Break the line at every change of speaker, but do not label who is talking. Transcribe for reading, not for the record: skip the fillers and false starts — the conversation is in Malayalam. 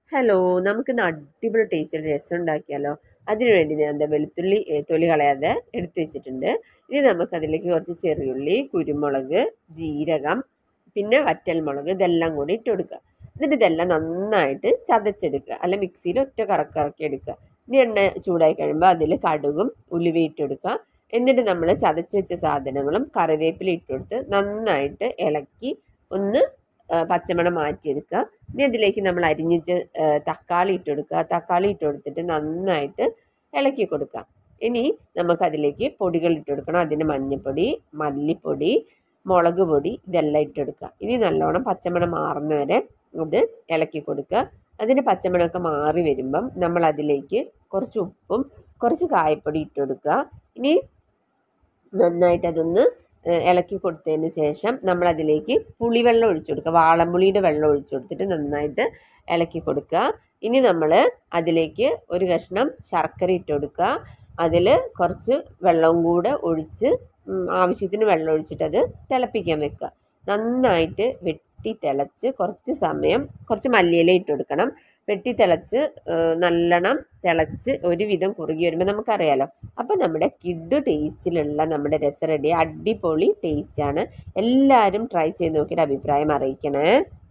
ഹലോ, നമുക്കിന്ന് അടിപൊളി ടേസ്റ്റിൽ രസം ഉണ്ടാക്കിയാലോ? അതിനുവേണ്ടി ഞാൻ എന്താ വെളുത്തുള്ളി തൊലി കളയാതെ എടുത്തു വെച്ചിട്ടുണ്ട്. ഇനി നമുക്കതിലേക്ക് കുറച്ച് ചെറിയുള്ളി, കുരുമുളക്, ജീരകം, പിന്നെ വറ്റൽമുളക് ഇതെല്ലാം കൂടി ഇട്ട് കൊടുക്കുക. എന്നിട്ട് ഇതെല്ലാം നന്നായിട്ട് ചതച്ചെടുക്കുക, അല്ല മിക്സിയിൽ ഒറ്റ കറക്കി എടുക്കുക. ഇനി എണ്ണ ചൂടായി കഴിയുമ്പോൾ അതിൽ കടുകും ഉലുവയും ഇട്ടെടുക്കുക. എന്നിട്ട് നമ്മൾ ചതച്ച് വെച്ച സാധനങ്ങളും കറിവേപ്പില ഇട്ടുകൊടുത്ത് നന്നായിട്ട് ഇളക്കി ഒന്ന് പച്ചമണം മാറ്റിയെടുക്കുക. ഇനി അതിലേക്ക് നമ്മൾ അരിഞ്ഞിട്ട് തക്കാളി ഇട്ട് കൊടുക്കുക. തക്കാളി ഇട്ട് കൊടുത്തിട്ട് നന്നായിട്ട് ഇളക്കി കൊടുക്കുക. ഇനി നമുക്കതിലേക്ക് പൊടികൾ ഇട്ട് കൊടുക്കണം. അതിന് മഞ്ഞൾപ്പൊടി, മല്ലിപ്പൊടി, മുളക് പൊടി ഇതെല്ലാം ഇട്ട് കൊടുക്കുക. ഇനി നല്ലോണം പച്ചമണം മാറുന്നവരെ അത് ഇളക്കി കൊടുക്കുക. അതിൻ്റെ പച്ചമണമൊക്കെ മാറി വരുമ്പം നമ്മൾ അതിലേക്ക് കുറച്ച് ഉപ്പും കുറച്ച് കായപ്പൊടി ഇട്ട് കൊടുക്കുക. ഇനി നന്നായിട്ട് അതൊന്ന് ഇളക്കി കൊടുത്തതിന് ശേഷം നമ്മളതിലേക്ക് പുളിവെള്ളം ഒഴിച്ചു കൊടുക്കുക. വാളംപുളിയുടെ വെള്ളം ഒഴിച്ചു കൊടുത്തിട്ട് നന്നായിട്ട് ഇളക്കി കൊടുക്കുക. ഇനി നമ്മൾ അതിലേക്ക് ഒരു കഷ്ണം ശർക്കര ഇട്ട് കൊടുക്കുക. അതിൽ കുറച്ച് വെള്ളവും കൂടെ ഒഴിച്ച് ആവശ്യത്തിന് വെള്ളം ഒഴിച്ചിട്ട് അത് തിളപ്പിക്കാൻ വെക്കുക. നന്നായിട്ട് വെട്ടി തിളച്ച് കുറച്ച് സമയം കുറച്ച് മല്ലിയില ഇട്ട് കൊടുക്കണം. വെട്ടി തിളച്ച് നല്ലോണം തിളച്ച് ഒരുവിധം കുറുകി വരുമ്പോൾ നമുക്കറിയാലോ. അപ്പോൾ നമ്മുടെ കിഡ് ടേസ്റ്റിലുള്ള നമ്മുടെ രസം റെഡി. അടിപൊളി ടേസ്റ്റാണ്. എല്ലാവരും ട്രൈ ചെയ്ത് നോക്കിയിട്ട് അഭിപ്രായം അറിയിക്കണേ.